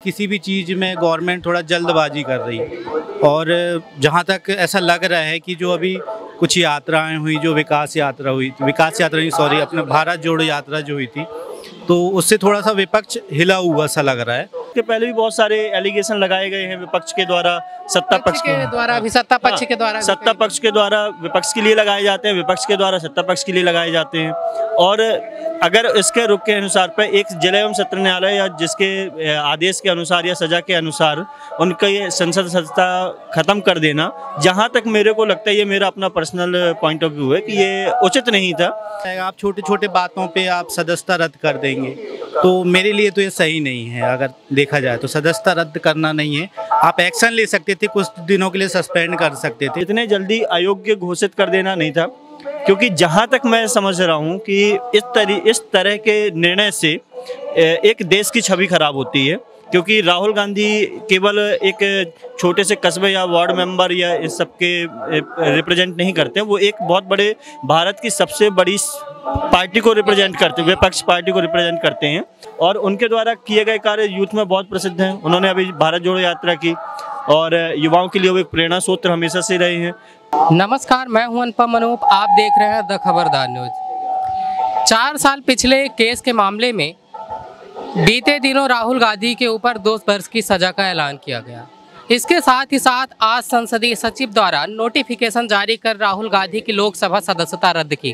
किसी भी चीज़ में गवर्नमेंट थोड़ा जल्दबाजी कर रही है। और जहाँ तक ऐसा लग रहा है कि जो अभी कुछ यात्राएं हुई, जो विकास यात्रा नहीं, सॉरी, अपने भारत जोड़ो यात्रा जो हुई थी, तो उससे थोड़ा सा विपक्ष हिला हुआ सा लग रहा है। के पहले भी बहुत सारे एलिगेशन लगाए गए हैं विपक्ष के द्वारा, सत्ता पक्ष के द्वारा भी, सत्ता पक्ष के द्वारा, सत्ता पक्ष के द्वारा विपक्ष के लिए लगाए जाते हैं, विपक्ष के द्वारा सत्ता पक्ष के लिए लगाए जाते हैं। और अगर इसके रुख के अनुसार पर एक जिला एवं सत्र न्यायालय या जिसके आदेश के अनुसार या सजा के अनुसार उनका ये संसद सदस्यता खत्म कर देना, जहाँ तक मेरे को लगता है, ये मेरा अपना पर्सनल पॉइंट ऑफ व्यू है कि ये उचित नहीं था। आप छोटे छोटे बातों पे आप सदस्यता रद्द कर देंगे, तो मेरे लिए तो ये सही नहीं है। अगर देखा जाए तो सदस्यता रद्द करना नहीं है, आप एक्शन ले सकते थे, कुछ दिनों के लिए सस्पेंड कर सकते थे। इतने जल्दी अयोग्य घोषित कर देना नहीं था, क्योंकि जहाँ तक मैं समझ रहा हूँ कि इस तरह के निर्णय से एक देश की छवि खराब होती है। क्योंकि राहुल गांधी केवल एक छोटे से कस्बे या वार्ड मेंबर या इस सब के रिप्रेजेंट नहीं करते, वो एक बहुत बड़े भारत की सबसे बड़ी पार्टी को रिप्रेजेंट करते हैं, विपक्ष पार्टी को रिप्रेजेंट करते हैं। और उनके द्वारा किए गए कार्य यूथ में बहुत प्रसिद्ध हैं। उन्होंने अभी भारत जोड़ो यात्रा की और युवाओं के लिए वो एक प्रेरणा स्रोत हमेशा से रहे हैं। नमस्कार, मैं हूं अनुपम अनूप, आप देख रहे हैं द खबरदार न्यूज। 4 साल पिछले केस के मामले में बीते दिनों राहुल गांधी के ऊपर 2 वर्ष की सजा का ऐलान किया गया। इसके साथ ही साथ आज संसदीय सचिव द्वारा नोटिफिकेशन जारी कर राहुल गांधी की लोकसभा सदस्यता रद्द की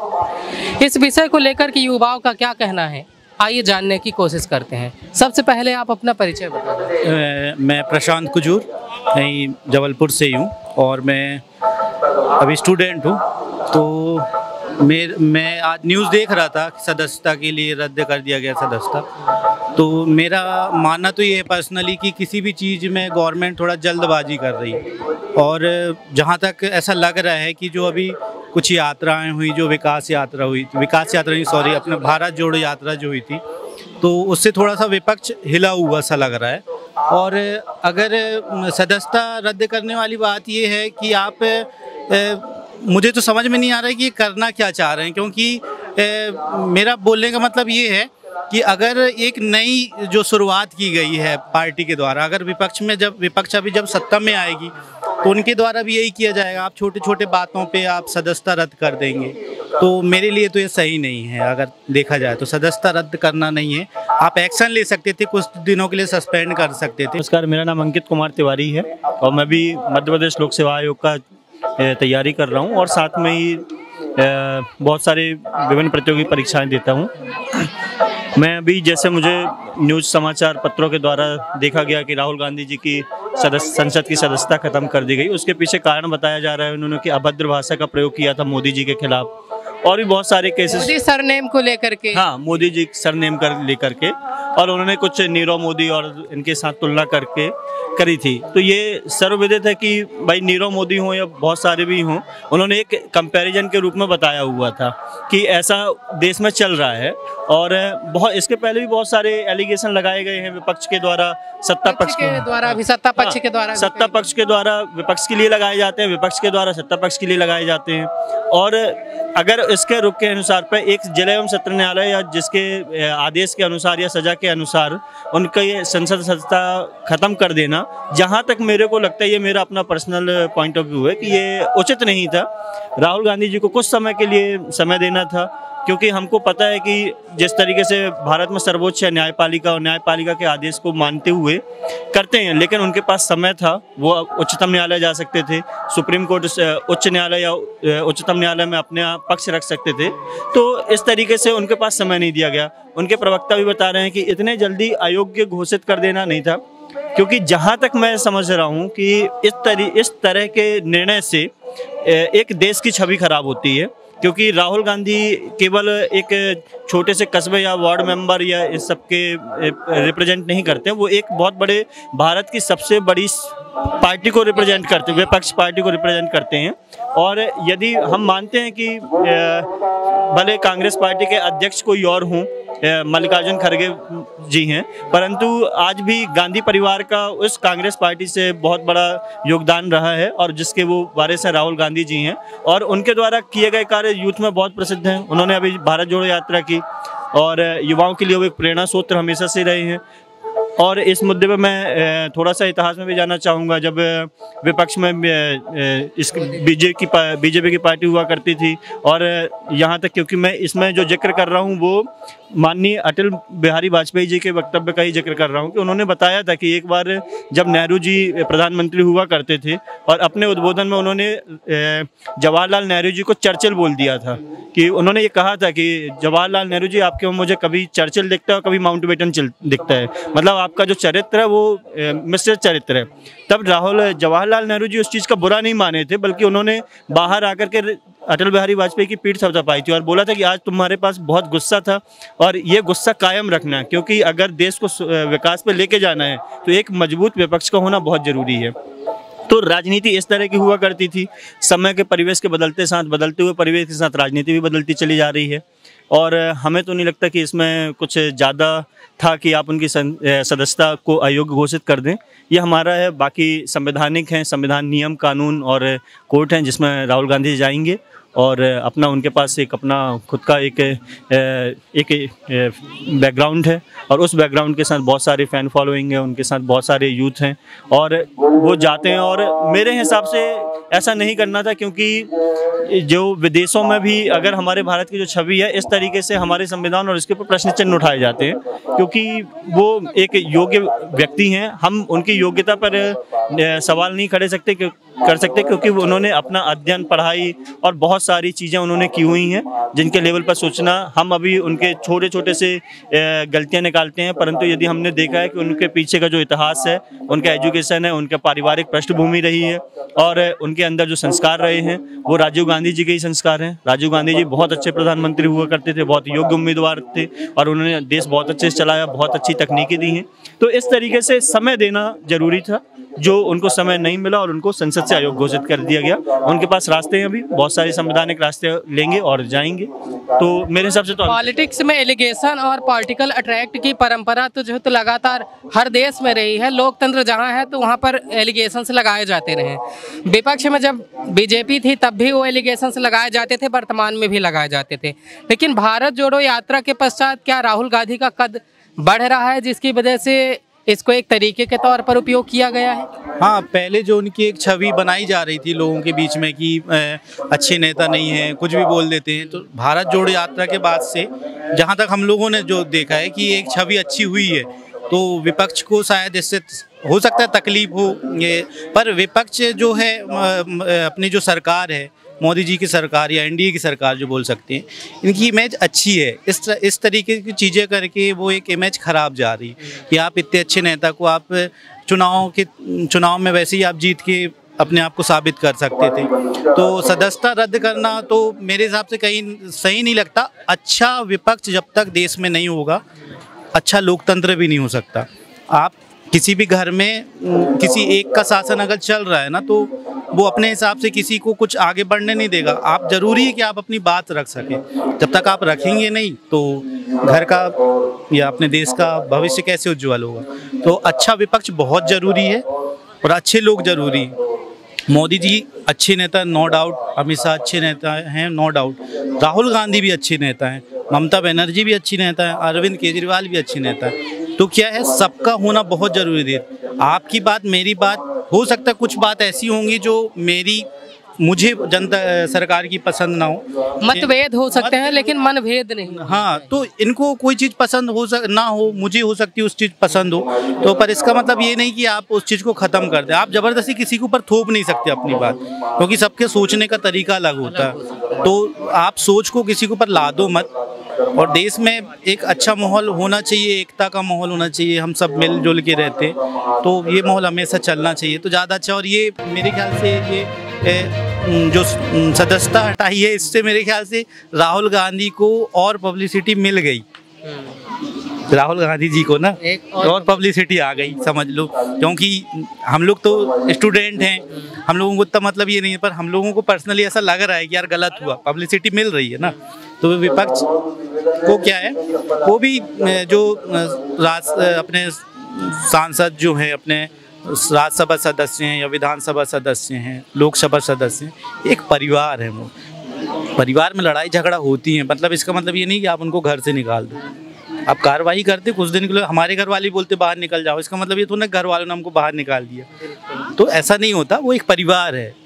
गई। इस विषय को लेकर के युवाओं का क्या कहना है, आइए जानने की कोशिश करते हैं। सबसे पहले आप अपना परिचय बताएं। मैं प्रशांत कुजूर, यहीं जबलपुर से हूँ और मैं अभी स्टूडेंट हूँ। तो मैं आज न्यूज़ देख रहा था कि सदस्यता के लिए रद्द कर दिया गया सदस्यता। तो मेरा मानना तो ये है पर्सनली कि किसी भी चीज़ में गवर्नमेंट थोड़ा जल्दबाजी कर रही है। और जहाँ तक ऐसा लग रहा है कि जो अभी कुछ यात्राएं हुई, जो विकास यात्रा नहीं, सॉरी, अपने भारत जोड़ो यात्रा जो हुई थी, तो उससे थोड़ा सा विपक्ष हिला हुआ सा लग रहा है। और अगर सदस्यता रद्द करने वाली बात ये है कि आप मुझे तो समझ में नहीं आ रहा है कि ये करना क्या चाह रहे हैं। क्योंकि मेरा बोलने का मतलब ये है कि अगर एक नई जो शुरुआत की गई है पार्टी के द्वारा, अगर विपक्ष अभी जब सत्ता में आएगी तो उनके द्वारा भी यही किया जाएगा। आप छोटे छोटे बातों पे आप सदस्यता रद्द कर देंगे, तो मेरे लिए तो ये सही नहीं है। अगर देखा जाए तो सदस्यता रद्द करना नहीं है, आप एक्शन ले सकते थे, कुछ दिनों के लिए सस्पेंड कर सकते थे। नमस्कार, मेरा नाम अंकित कुमार तिवारी है और मैं भी मध्य प्रदेश लोक सेवा आयोग का तैयारी कर रहा हूँ और साथ में ही बहुत सारे विभिन्न प्रतियोगी परीक्षाएं देता हूँ। मैं अभी जैसे मुझे न्यूज़ समाचार पत्रों के द्वारा देखा गया कि राहुल गांधी जी की संसद की सदस्यता खत्म कर दी गई, उसके पीछे कारण बताया जा रहा है उन्होंने कि अभद्र भाषा का प्रयोग किया था मोदी जी के खिलाफ और भी बहुत सारे केसेस, मोदी सरनेम को लेकर के। हाँ, मोदी जी सरनेम कर लेकर के, और उन्होंने कुछ नीरव मोदी और इनके साथ तुलना करके करी थी। तो ये सर्वविदित है कि भाई नीरव मोदी हों या बहुत सारे भी हों, उन्होंने एक कंपैरिजन के रूप में बताया हुआ था कि ऐसा देश में चल रहा है। और इसके पहले भी बहुत सारे एलिगेशन लगाए गए हैं विपक्ष के द्वारा, सत्ता पक्ष के द्वारा भी, सत्ता पक्ष के द्वारा, सत्ता पक्ष के द्वारा विपक्ष के लिए लगाए जाते हैं, विपक्ष के द्वारा सत्ता पक्ष के लिए लगाए जाते हैं। और अगर इसके रुख के अनुसार पर एक जिला एवं सत्र न्यायालय या जिसके आदेश के अनुसार या सजा के अनुसार उनका ये संसद सदस्यता खत्म कर देना, जहाँ तक मेरे को लगता है, ये मेरा अपना पर्सनल पॉइंट ऑफ व्यू है कि ये उचित नहीं था। राहुल गांधी जी को कुछ समय के लिए समय देना था, क्योंकि हमको पता है कि जिस तरीके से भारत में सर्वोच्च न्यायपालिका और न्यायपालिका के आदेश को मानते हुए करते हैं, लेकिन उनके पास समय था, वो उच्चतम न्यायालय जा सकते थे, सुप्रीम कोर्ट, उच्च न्यायालय या उच्चतम न्यायालय में अपने पक्ष रख सकते थे। तो इस तरीके से उनके पास समय नहीं दिया गया। उनके प्रवक्ता भी बता रहे हैं कि इतने जल्दी अयोग्य घोषित कर देना नहीं था, क्योंकि जहाँ तक मैं समझ रहा हूँ कि इस तरह के निर्णय से एक देश की छवि खराब होती है। क्योंकि राहुल गांधी केवल एक छोटे से कस्बे या वार्ड मेंबर या इस सब के रिप्रेजेंट नहीं करते, वो एक बहुत बड़े भारत की सबसे बड़ी पार्टी को रिप्रेजेंट करते हैं, विपक्ष पार्टी को रिप्रेजेंट करते हैं। और यदि हम मानते हैं कि भले कांग्रेस पार्टी के अध्यक्ष कोई और हों, मल्लिकार्जुन खड़गे जी हैं, परंतु आज भी गांधी परिवार का उस कांग्रेस पार्टी से बहुत बड़ा योगदान रहा है और जिसके वो वारिस हैं राहुल गांधी जी हैं। और उनके द्वारा किए गए कार्य यूथ में बहुत प्रसिद्ध हैं। उन्होंने अभी भारत जोड़ो यात्रा की और युवाओं के लिए वो एक प्रेरणा स्रोत हमेशा से रहे हैं। और इस मुद्दे पे मैं थोड़ा सा इतिहास में भी जाना चाहूँगा। जब विपक्ष में इस बीजेपी की पार्टी हुआ करती थी, और यहाँ तक क्योंकि मैं इसमें जो जिक्र कर रहा हूँ वो माननीय अटल बिहारी वाजपेयी जी के वक्तव्य का ही जिक्र कर रहा हूँ कि उन्होंने बताया था कि एक बार जब नेहरू जी प्रधानमंत्री हुआ करते थे और अपने उद्बोधन में उन्होंने जवाहरलाल नेहरू जी को चर्चिल बोल दिया था, कि उन्होंने ये कहा था कि जवाहरलाल नेहरू जी आपके मुझे कभी चर्चिल दिखता है और कभी माउंटबेटन दिखता है, मतलब आपका जो चरित्र है वो मिश्रित चरित्र है। तब जवाहरलाल नेहरू जी उस चीज़ का बुरा नहीं माने थे, बल्कि उन्होंने बाहर आकर के अटल बिहारी वाजपेयी की पीठ थपथपाई थी और बोला था कि आज तुम्हारे पास बहुत गुस्सा था और ये गुस्सा कायम रखना है, क्योंकि अगर देश को विकास पे लेके जाना है तो एक मजबूत विपक्ष का होना बहुत ज़रूरी है। तो राजनीति इस तरह की हुआ करती थी। समय के परिवेश के बदलते हुए परिवेश के साथ राजनीति भी बदलती चली जा रही है, और हमें तो नहीं लगता कि इसमें कुछ ज़्यादा था कि आप उनकी सदस्यता को अयोग्य घोषित कर दें। ये हमारा है, बाकी संवैधानिक हैं, संविधान, नियम, कानून और कोर्ट हैं जिसमें राहुल गांधी जाएंगे और अपना उनके पास एक अपना खुद का एक बैकग्राउंड है, और उस बैकग्राउंड के साथ बहुत सारे फ़ैन फॉलोइंग है, उनके साथ बहुत सारे यूथ हैं और वो जाते हैं। और मेरे हिसाब से ऐसा नहीं करना था, क्योंकि जो विदेशों में भी अगर हमारे भारत की जो छवि है, इस तरीके से हमारे संविधान और इसके ऊपर प्रश्न चिन्ह उठाए जाते हैं, क्योंकि वो एक योग्य व्यक्ति हैं। हम उनकी योग्यता पर सवाल नहीं कर सकते क्योंकि उन्होंने अपना अध्ययन, पढ़ाई और बहुत सारी चीज़ें उन्होंने की हुई हैं जिनके लेवल पर सोचना, हम अभी उनके छोटे छोटे से गलतियां निकालते हैं, परंतु यदि हमने देखा है कि उनके पीछे का जो इतिहास है, उनका एजुकेशन है, उनका पारिवारिक पृष्ठभूमि रही है और उनके अंदर जो संस्कार रहे हैं वो राजीव गांधी जी के ही संस्कार हैं। राजीव गांधी जी बहुत अच्छे प्रधानमंत्री हुआ करते थे, बहुत योग्य उम्मीदवार थे और उन्होंने देश बहुत अच्छे से चलाया, बहुत अच्छी तकनीकें दी हैं। तो इस तरीके से समय देना जरूरी था, जो उनको समय नहीं मिला और उनको संसद से अयोग्य घोषित कर दिया गया। उनके पास रास्ते हैं, अभी बहुत सारे संवैधानिक रास्ते लेंगे और जाएंगे। तो मेरे हिसाब से तो पॉलिटिक्स में एलिगेशन और पॉलिटिकल अट्रैक्ट की परंपरा तो जो लगातार हर देश में रही है। लोकतंत्र जहां है तो वहां पर एलिगेशंस लगाए जाते रहे। विपक्ष में जब बीजेपी थी तब भी वो एलिगेशंस लगाए जाते थे, वर्तमान में भी लगाए जाते थे। लेकिन भारत जोड़ो यात्रा के पश्चात क्या राहुल गांधी का कद बढ़ रहा है जिसकी वजह से इसको एक तरीके के तौर पर उपयोग किया गया है? हाँ, पहले जो उनकी एक छवि बनाई जा रही थी लोगों के बीच में कि अच्छे नेता नहीं हैं, कुछ भी बोल देते हैं, तो भारत जोड़ो यात्रा के बाद से जहाँ तक हम लोगों ने जो देखा है कि एक छवि अच्छी हुई है, तो विपक्ष को शायद इससे हो सकता है तकलीफ हो ये, पर विपक्ष जो है अपनी जो सरकार है, मोदी जी की सरकार या एनडीए की सरकार जो बोल सकते हैं, इनकी इमेज अच्छी है। इस तरीके की चीज़ें करके वो एक इमेज ख़राब जा रही है कि आप इतने अच्छे नेता को आप चुनाव में वैसे ही आप जीत के अपने आप को साबित कर सकते थे। तो सदस्यता रद्द करना तो मेरे हिसाब से कहीं सही नहीं लगता। अच्छा विपक्ष जब तक देश में नहीं होगा, अच्छा लोकतंत्र भी नहीं हो सकता। आप किसी भी घर में किसी एक का शासन अगर चल रहा है ना, तो वो अपने हिसाब से किसी को कुछ आगे बढ़ने नहीं देगा। आप जरूरी है कि आप अपनी बात रख सकें। जब तक आप रखेंगे नहीं तो घर का या अपने देश का भविष्य कैसे उज्जवल होगा। तो अच्छा विपक्ष बहुत ज़रूरी है और अच्छे लोग ज़रूरी हैं। मोदी जी अच्छे नेता, नो डाउट। अमित शाह अच्छे नेता हैं, नो डाउट। राहुल गांधी भी अच्छे नेता हैं, ममता बनर्जी भी अच्छी नेता है, अरविंद केजरीवाल भी अच्छे नेता है। तो क्या है, सबका होना बहुत ज़रूरी है। आपकी बात, मेरी बात, हो सकता है कुछ बात ऐसी होंगी जो मुझे जनता सरकार की पसंद ना हो, मतभेद हो सकते हैं लेकिन मनभेद नहीं। हाँ, तो इनको कोई चीज़ पसंद ना हो, मुझे हो सकती है उस चीज़ पसंद हो, तो पर इसका मतलब ये नहीं कि आप उस चीज़ को ख़त्म कर दें। आप ज़बरदस्ती किसी के ऊपर थोप नहीं सकते अपनी बात, क्योंकि सबके सोचने का तरीका अलग होता है। तो आप सोच को किसी के ऊपर ला दो मत। और देश में एक अच्छा माहौल होना चाहिए, एकता का माहौल होना चाहिए, हम सब मिलजुल के रहते, तो ये माहौल हमेशा चलना चाहिए तो ज़्यादा अच्छा। और ये मेरे ख्याल से ये जो सदस्यता हटाई है, इससे मेरे ख्याल से राहुल गांधी को और पब्लिसिटी मिल गई। राहुल गांधी जी को ना और पब्लिसिटी आ गई, समझ लो। क्योंकि हम लोग तो स्टूडेंट हैं, हम लोगों को इतना मतलब ये नहीं है, पर हम लोगों को पर्सनली ऐसा लग रहा है कि यार गलत हुआ, पब्लिसिटी मिल रही है ना। तो विपक्ष को क्या है, वो भी जो अपने सांसद जो हैं, अपने राज्यसभा सदस्य हैं या विधानसभा सदस्य हैं, लोकसभा सदस्य हैं, एक परिवार है। वो परिवार में लड़ाई झगड़ा होती है, मतलब इसका मतलब ये नहीं कि आप उनको घर से निकाल दो। अब कार्रवाई करते कुछ दिन के लिए, हमारे घर वाले बोलते बाहर निकल जाओ, इसका मतलब ये तो ना घर वालों ने हमको बाहर निकाल दिया। तो ऐसा नहीं होता, वो एक परिवार है।